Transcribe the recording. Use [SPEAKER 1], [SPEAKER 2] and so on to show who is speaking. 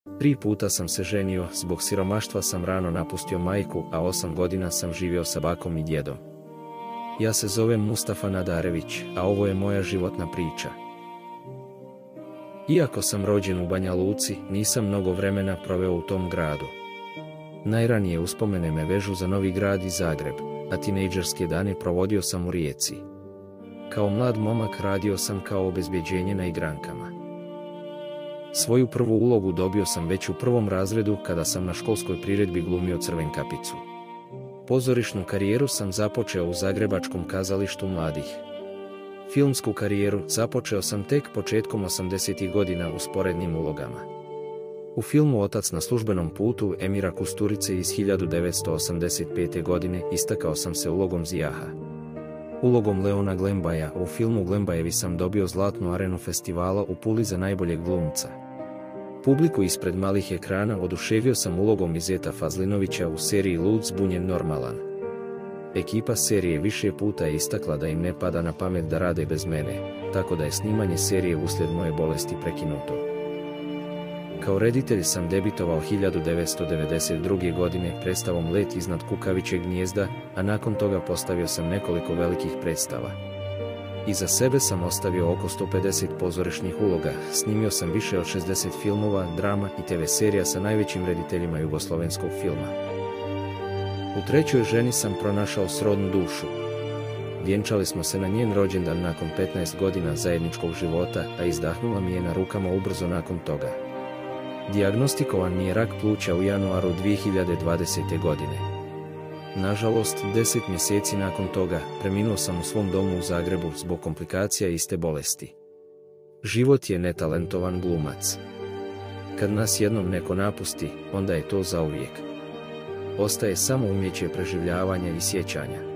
[SPEAKER 1] 3 puta sam se ženio, zbog siromaštva sam rano napustio majku, a 8 godina sam živio sa bakom i djedom. Ja se zovem Mustafa Nadarević, a ovo je moja životna priča. Iako sam rođen u Banja Luci, nisam mnogo vremena proveo u tom gradu. Najranije uspomene me vežu za Novi Grad i Zagreb, a tinejdžerske dane provodio sam u Rijeci. Kao mlad momak radio sam kao obezbjeđenje na igrankama. Svoju prvu ulogu dobio sam već u 1. razredu kada sam na školskoj priredbi glumio Crvenkapicu. Pozorišnu karijeru sam započeo u Zagrebačkom kazalištu mladih. Filmsku karijeru započeo sam tek početkom 80-ih godina u sporednim ulogama. U filmu Otac na službenom putu Emira Kusturice iz 1985. godine istakao sam se ulogom Zijaha. Ulogom Leona Glembaja u filmu Glembajevi sam dobio Zlatnu arenu festivala u Puli za najboljeg glumca. Publiku ispred malih ekrana oduševio sam ulogom Izeta Fazlinovića u seriji Lud, zbunjen, normalan. Ekipa serije više puta je istakla da im ne pada na pamet da rade bez mene, tako da je snimanje serije uslijed moje bolesti prekinuto. Kao reditelj sam debitovao 1992. godine predstavom Let iznad kukavičjeg gnijezda, a nakon toga postavio sam nekoliko velikih predstava. Iza sebe sam ostavio oko 150 pozorišnih uloga, snimio sam više od 60 filmova, drama i TV serija sa najvećim rediteljima jugoslovenskog filma. U 3. ženi sam pronašao srodnu dušu. Vjenčali smo se na njen rođendan nakon 15 godina zajedničkog života, a izdahnula mi je na rukama ubrzo nakon toga. Dijagnostikovan mi je rak pluća u januaru 2020. godine. Nažalost, 10 mjeseci nakon toga, preminuo sam u svom domu u Zagrebu zbog komplikacija iste bolesti. Život je netalentovan glumac. Kad nas jednom neko napusti, onda je to zauvijek. Ostaje samo umjeće preživljavanja i sjećanja.